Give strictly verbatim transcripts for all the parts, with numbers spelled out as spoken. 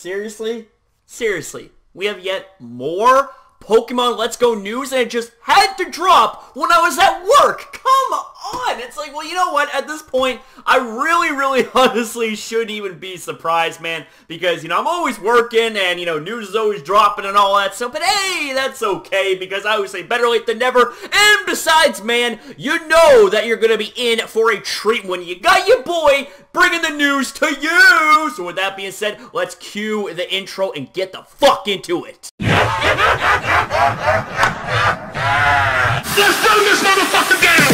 Seriously? Seriously. We have yet more Pokemon Let's Go news, and it just had to drop when I was at work. Come on. It's like, well, you know what? At this point, I really, really honestly shouldn't even be surprised, man. Because, you know, I'm always working and, you know, news is always dropping and all that stuff. But, hey, that's okay because I always say better late than never. And besides, man, you know that you're going to be in for a treat when you got your boy bringing the news to you. So with that being said, let's cue the intro and get the fuck into it. Let's do this motherfucker down!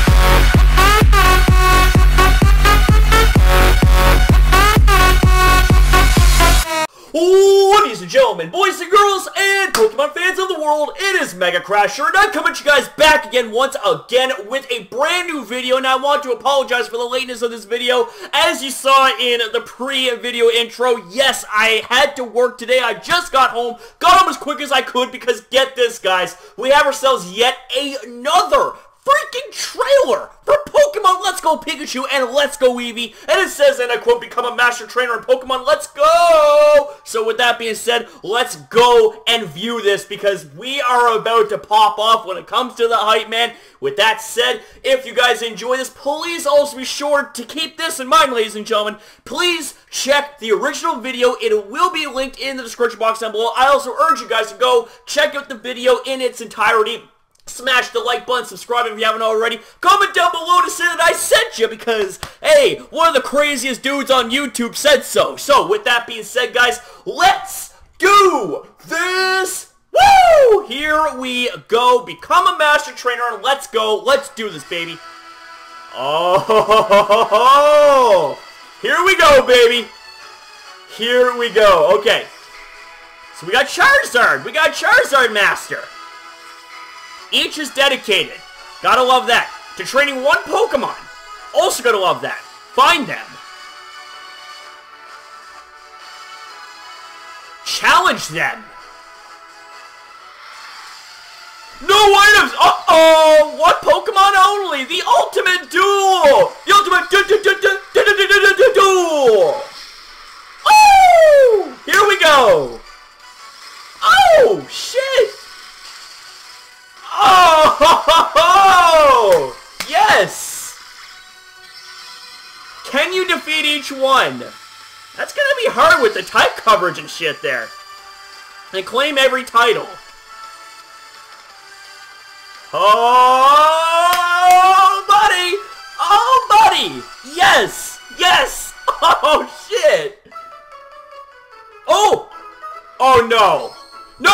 Ladies and gentlemen, boys and girls, and Pokemon fans of the world, it is Mega Crasher, and I'm coming to you guys back again once again with a brand new video, and I want to apologize for the lateness of this video. As you saw in the pre-video intro, yes, I had to work today. I just got home, got home as quick as I could, because get this, guys, we have ourselves yet another freaking trailer for Pokemon Let's Go Pikachu and Let's Go Eevee, and it says, and I quote, become a master trainer in Pokemon Let's Go! So with that being said, let's go and view this, because we are about to pop off when it comes to the hype, man. With that said, if you guys enjoy this, please also be sure to keep this in mind, ladies and gentlemen. Please check the original video. It will be linked in the description box down below. I also urge you guys to go check out the video in its entirety. Smash the like button, subscribe if you haven't already. Comment down below to say that I sent you because, hey, one of the craziest dudes on YouTube said so. So, with that being said, guys, let's do this. Woo! Here we go. Become a master trainer and let's go. Let's do this, baby. Oh, here we go, baby. Here we go. Okay. So we got Charizard. We got Charizard Master. Each is dedicated, gotta love that, to training one Pokemon. Also gotta love that. Find them. Challenge them. No items! Uh-oh! One Pokemon only! The ultimate duel! The ultimate duel! Oh! Here we go! Oh, shit! Oh, ho, ho, ho! Yes! Can you defeat each one? That's gonna be hard with the type coverage and shit there. And claim every title. Oh, buddy! Oh, buddy! Yes! Yes! Oh, shit! Oh! Oh, no! No!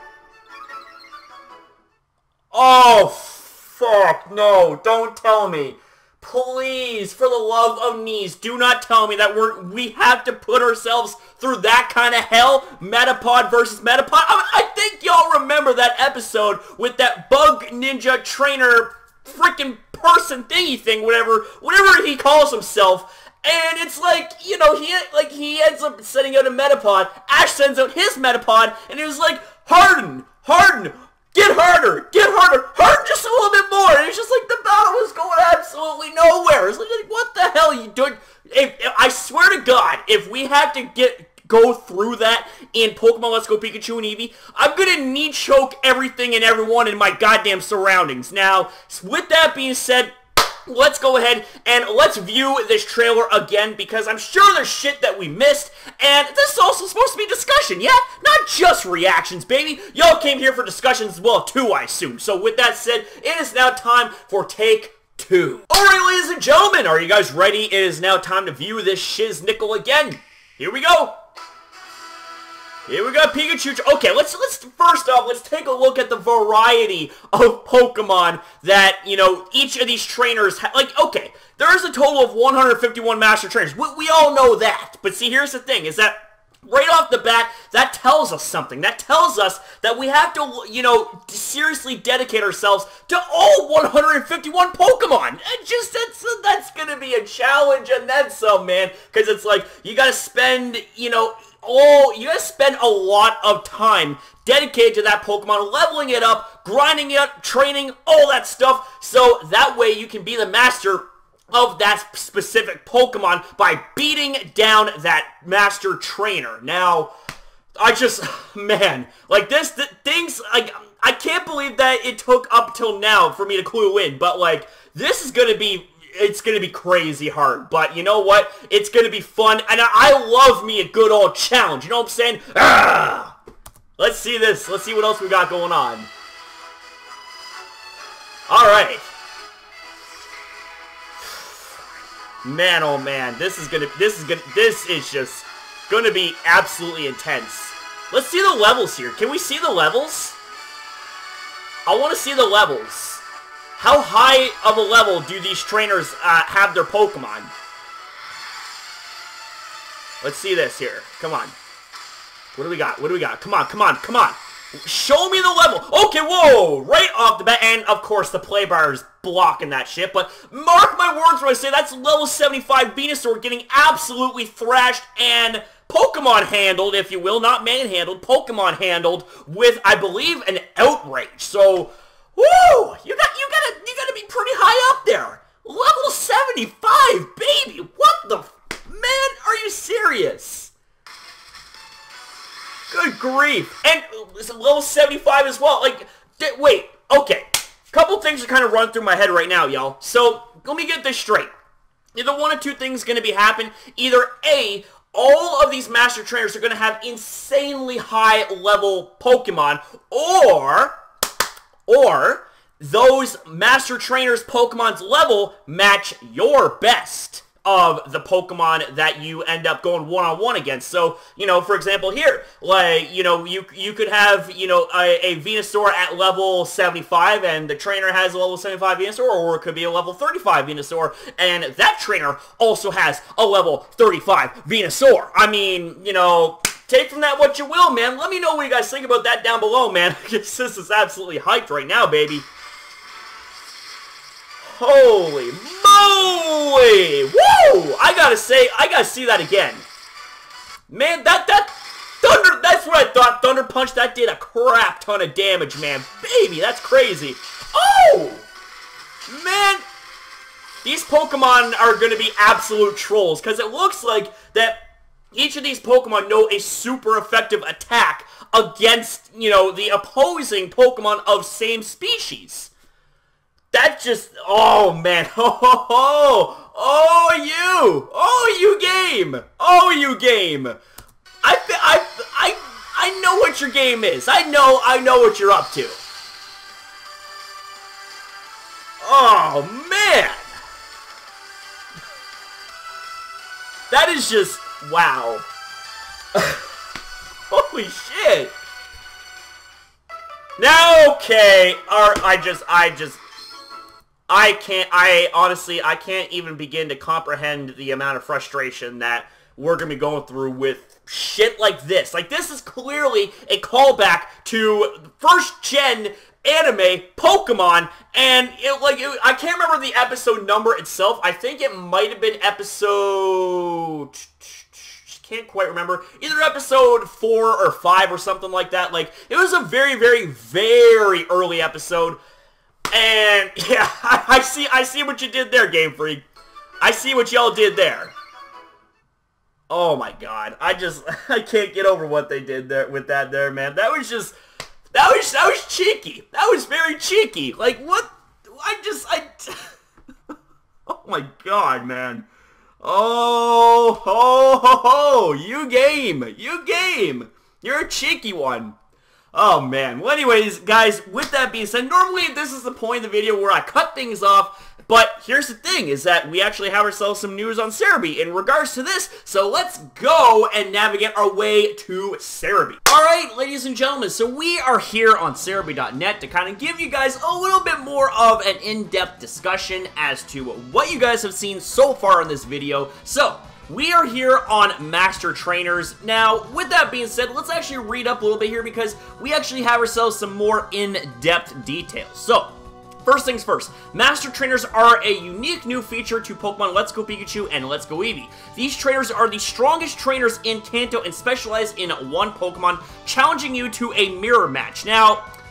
Oh, fuck, no, don't tell me. Please, for the love of knees, do not tell me that we're, we have to put ourselves through that kind of hell. Metapod versus Metapod. I, I think y'all remember that episode with that bug ninja trainer freaking person thingy thing, whatever, whatever he calls himself. And it's like, you know, he like he ends up sending out a Metapod. Ash sends out his Metapod, and it was like, Harden, Harden, get harder! Get harder! Harden just a little bit more! And it's just like the battle was going absolutely nowhere. It's like, what the hell are you doing? If, if, I swear to God, if we had to get go through that in Pokemon Let's Go Pikachu and Eevee, I'm gonna knee choke everything and everyone in my goddamn surroundings. Now, with that being said, let's go ahead and let's view this trailer again, because I'm sure there's shit that we missed, and this is also supposed to be discussion, yeah? Not just reactions, baby. Y'all came here for discussions as well, too, I assume. So with that said, it is now time for take two. Alright, ladies and gentlemen, are you guys ready? It is now time to view this shiznickel again. Here we go. Here we got Pikachu. Okay, let's let's first off, let's take a look at the variety of Pokemon that, you know, each of these trainers ha like, okay, there's a total of one hundred fifty-one Master Trainers. We, we all know that. But see, here's the thing, is that right off the bat, that tells us something. That tells us that we have to, you know, seriously dedicate ourselves to all one hundred fifty-one Pokemon. It just, that's, that's gonna be a challenge and then some, man. Because it's like, you gotta spend, you know, Oh, you gotta spend a lot of time dedicated to that Pokemon, leveling it up, grinding it up, training, all that stuff, so that way you can be the master of that specific Pokemon by beating down that Master Trainer. Now, I just, man, like this, th things, like, I can't believe that it took up till now for me to clue in, but, like, this is gonna be, it's gonna be crazy hard, but you know what? It's gonna be fun, and I, I love me a good old challenge, you know what I'm saying? Ah! Let's see this, let's see what else we got going on. Alright. Man, oh man, this is gonna, this is gonna, this is just gonna be absolutely intense. Let's see the levels here. Can we see the levels? I want to see the levels. How high of a level do these trainers uh, have their Pokemon? Let's see this here. Come on. What do we got? What do we got? Come on, come on, come on. Show me the level. Okay, whoa. Right off the bat. And, of course, the play bar is blocking that shit. But mark my words when I say that's level seventy-five Venusaur getting absolutely thrashed and Pokemon handled, if you will. Not manhandled. Pokemon handled with, I believe, an outrage. So, woo. You got, you gotta, you gotta be pretty high up there. Level seventy-five, baby. What the... Man, are you serious? Good grief. And it's level seventy-five as well. Like, wait, okay. Couple things are kind of run through my head right now, y'all. So, let me get this straight. Either one or two things going to be happen. Either A, all of these Master Trainers are going to have insanely high level Pokemon, or, or, those Master Trainers' Pokemon's level match your best of the Pokemon that you end up going one-on-one against. So, you know, for example here, like, you know, you you could have, you know, a, a Venusaur at level seventy-five, and the trainer has a level seventy-five Venusaur, or it could be a level thirty-five Venusaur, and that trainer also has a level thirty-five Venusaur. I mean, you know, take from that what you will, man. Let me know what you guys think about that down below, man. This is absolutely hyped right now, baby. Holy moly! Woo! I gotta say, I gotta see that again. Man, that, that, Thunder, that's what I thought. Thunder Punch, that did a crap ton of damage, man. Baby, that's crazy. Oh! Man, these Pokemon are gonna be absolute trolls, because it looks like that each of these Pokemon know a super effective attack against, you know, the opposing Pokemon of same species. That just, oh man, oh, oh, oh, oh, you, oh, you game, oh, you game. I, I, I, I know what your game is. I know, I know what you're up to. Oh man, that is just, wow. Holy shit. Now, okay, or I just, I just. I can't, I honestly, I can't even begin to comprehend the amount of frustration that we're going to be going through with shit like this. Like, this is clearly a callback to first-gen anime Pokemon, and it, like, it, I can't remember the episode number itself. I think it might have been episode... Can't quite remember. Either episode four or five or something like that. Like, it was a very, very, very early episode. And yeah, I, I see I see what you did there, Game Freak. I see what y'all did there. Oh my god. I just I can't get over what they did there with that there, man. That was just that was that was cheeky. That was very cheeky. Like what I just I oh my god, man. Oh ho ho ho, you game. You game. You're a cheeky one. Oh, man. Well, anyways, guys, with that being said, normally this is the point of the video where I cut things off, but here's the thing, is that we actually have ourselves some news on Serebii in regards to this, so let's go and navigate our way to Serebii. Alright, ladies and gentlemen, so we are here on Serebii dot net to kind of give you guys a little bit more of an in-depth discussion as to what you guys have seen so far in this video. So, we are here on Master Trainers. Now, with that being said, let's actually read up a little bit here because we actually have ourselves some more in-depth details. So, first things first, Master Trainers are a unique new feature to Pokemon Let's Go Pikachu and Let's Go Eevee. These trainers are the strongest trainers in Kanto and specialize in one Pokemon, challenging you to a mirror match. Now,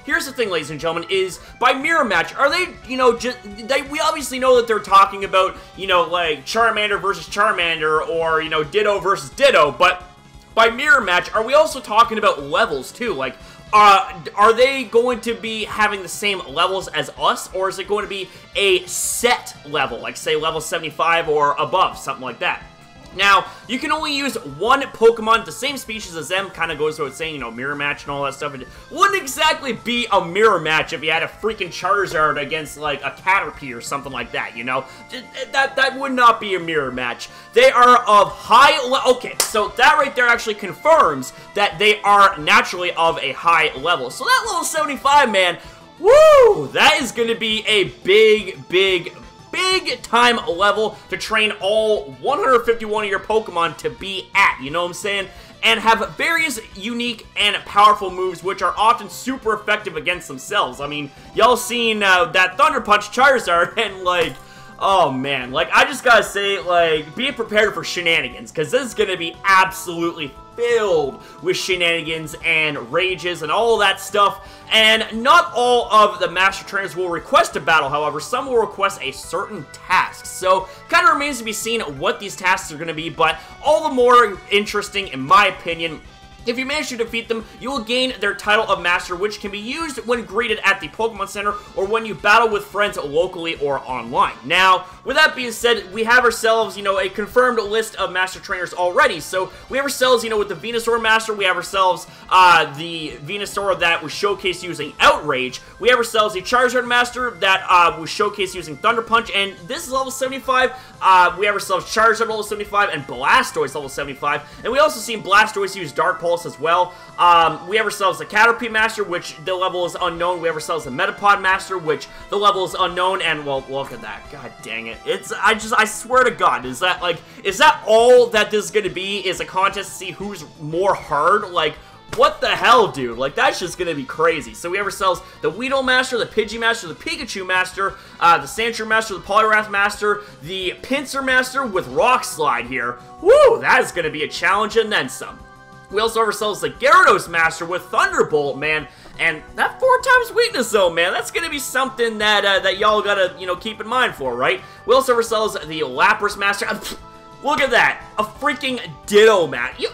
here's the thing, ladies and gentlemen, is by mirror match, are they, you know, just, they, we obviously know that they're talking about, you know, like, Charmander versus Charmander, or, you know, Ditto versus Ditto, but by mirror match, are we also talking about levels, too? Like, uh, are they going to be having the same levels as us, or is it going to be a set level, like, say, level seventy-five or above, something like that? Now, you can only use one Pokemon, the same species as them, kind of goes without saying, you know, mirror match and all that stuff. It wouldn't exactly be a mirror match if you had a freaking Charizard against, like, a Caterpie or something like that, you know? That, that would not be a mirror match. They are of high level. Okay, so that right there actually confirms that they are naturally of a high level. So that level seventy-five, man, woo! That is going to be a big, big, big time level to train all one hundred fifty-one of your Pokemon to be at, you know what I'm saying? And have various unique and powerful moves which are often super effective against themselves. I mean, y'all seen uh, that Thunder Punch Charizard, and like, oh man, like, I just gotta say, like, be prepared for shenanigans, because this is gonna be absolutely filled with shenanigans and rages and all that stuff. And not all of the Master Trainers will request a battle, however, some will request a certain task. So, kind of remains to be seen what these tasks are going to be, but all the more interesting, in my opinion. If you manage to defeat them, you will gain their title of Master, which can be used when greeted at the Pokemon Center or when you battle with friends locally or online. Now, with that being said, we have ourselves, you know, a confirmed list of Master Trainers already. So, we have ourselves, you know, with the Venusaur Master, we have ourselves uh, the Venusaur that was showcased using Outrage. We have ourselves the Charizard Master that uh, was showcased using Thunder Punch, and this is level seventy-five. Uh, we have ourselves Charizard level seventy-five and Blastoise level seventy-five. And we also seen Blastoise use Dark Pulse as well. Um, we have ourselves the Caterpie Master, which the level is unknown. We have ourselves the Metapod Master, which the level is unknown. And, well, look at that. God dang it. It's, I just, I swear to God, is that, like, is that all that this is going to be? Is a contest to see who's more hard? Like, what the hell, dude? Like, that's just gonna be crazy. So we have ourselves the Weedle Master, the Pidgey Master, the Pikachu Master, uh, the Sandshrew Master, the Poliwrath Master, the Pinsir Master with Rock Slide here. Woo! That is gonna be a challenge and then some. We also have ourselves the Gyarados Master with Thunderbolt, man. And that four times weakness, though, man, that's gonna be something that uh, that y'all gotta, you know, keep in mind for, right? We also have ourselves the Lapras Master. Look at that! A freaking Ditto, man. You,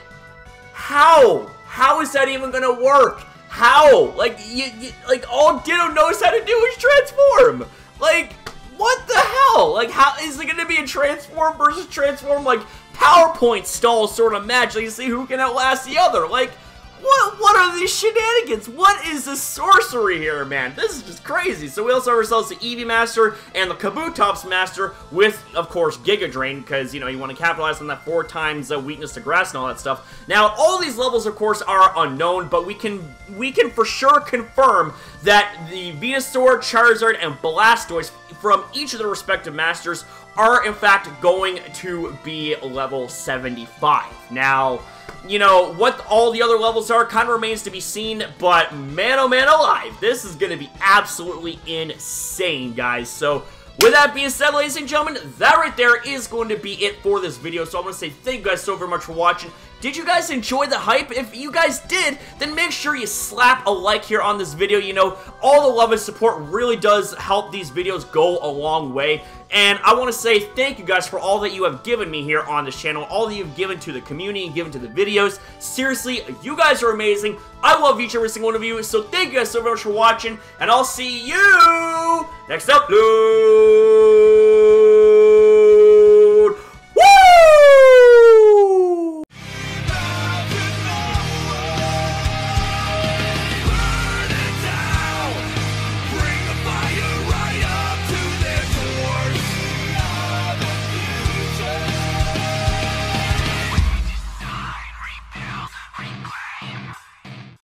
how? How is that even gonna work? How? Like, you, you, like, all Ditto knows how to do is transform! Like, what the hell? Like, how is it gonna be a transform versus transform, like, PowerPoint stall sort of match? Like, you see who can outlast the other? Like, what, what are these shenanigans? What is this sorcery here, man? This is just crazy. So we also have ourselves the Eevee Master and the Kabutops Master with, of course, Giga Drain, because, you know, you want to capitalize on that four times uh, weakness to grass and all that stuff. Now, all these levels, of course, are unknown, but we can, we can for sure confirm that the Venusaur, Charizard, and Blastoise from each of their respective Masters are, in fact, going to be level seventy-five. Now, you know, what all the other levels are kind of remains to be seen, but man, oh man alive, this is going to be absolutely insane, guys. So, with that being said, ladies and gentlemen, that right there is going to be it for this video. So, I want to say thank you guys so very much for watching. Did you guys enjoy the hype? If you guys did, then make sure you slap a like here on this video. You know, all the love and support really does help these videos go a long way. And I want to say thank you guys for all that you have given me here on this channel, all that you've given to the community and given to the videos. Seriously, you guys are amazing. I love each and every single one of you. So thank you guys so very much for watching, and I'll see you next up, Blue.